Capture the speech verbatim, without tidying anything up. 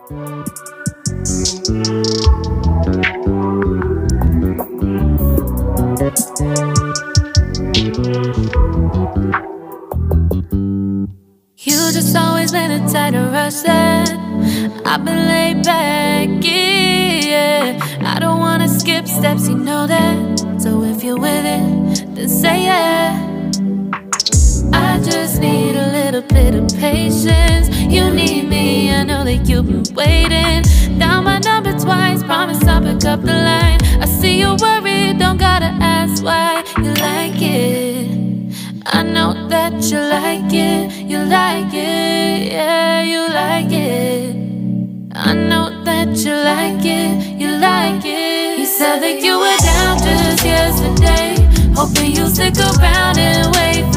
You just always been a tighter rush that I've been laid back, yeah. I don't wanna skip steps, you know that. So if you're with it, then say yeah. I just need a little bit of patience. You need me, I know that you've been waiting. Down my number twice, promise I'll pick up the line. I see you worried, don't gotta ask why. You like it, I know that you like it. You like it, yeah, you like it. I know that you like it, you like it. You said that you were down just yesterday, hoping you'll stick around and wait for